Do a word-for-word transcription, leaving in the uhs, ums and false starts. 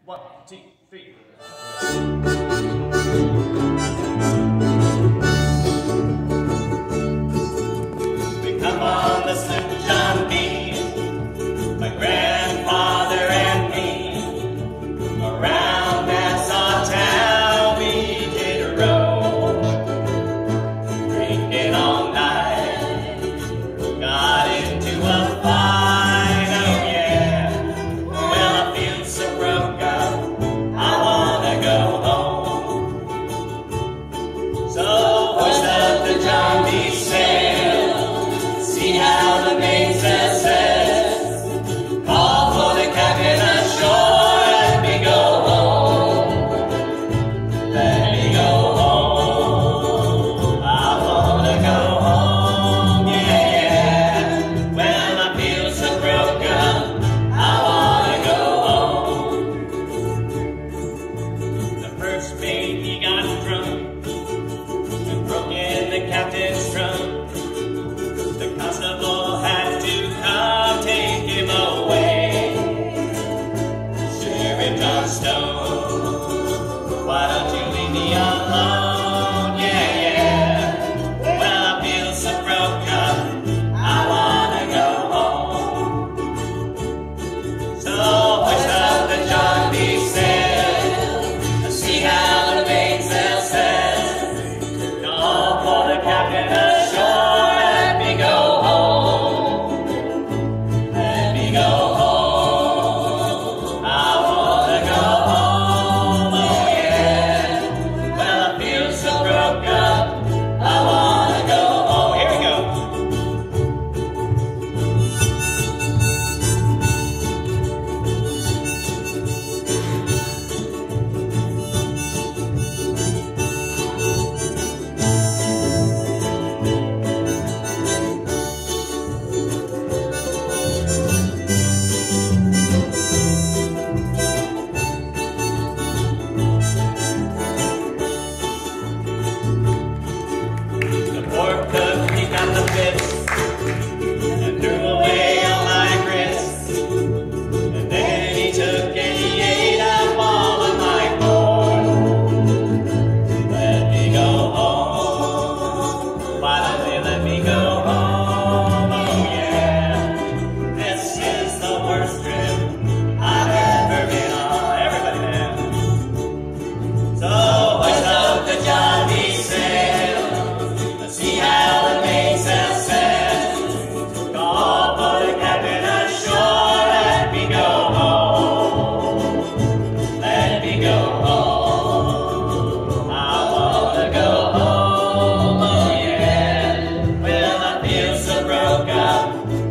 One, two, three. We come on the Sloop John B, my grandfather and me. Around Nassau town we did roam, drinking all night, got into a fight, oh yeah. Well, I feel so broke up, I wanna go home. So hoist up the John B sail, see how the mainsail says, call for the captain ashore, let me go home, let me go home, I wanna go home, yeah, yeah. Well, I feel so broke up, I wanna go home. The first mate, he got drunk and broke in the captain's trunk. The constable had to come take him away. Sheriff John Stone, why don't you leave me alone? Yeah, yeah. Well, I feel so broke up, I wanna go home. So hoist up the John B sail, see how the mainsail says, call for the captain ashore, let me go home, let me go home, I wanna go home, oh yeah. Well, I feel so broke up, I wanna go home. Here we go. The poor cook, he got the fits and threw away all my grits. And then he took and he ate up all of my corn. Let me go home. Why don't they let me go home? Oh yeah. This is the worst trip I've ever been on. Everybody now. So hoist up the John B sail, see how the mainsail says, call for the captain ashore, let me go home, let me go home, I wanna go home, oh yeah. Well, I feel so broke up,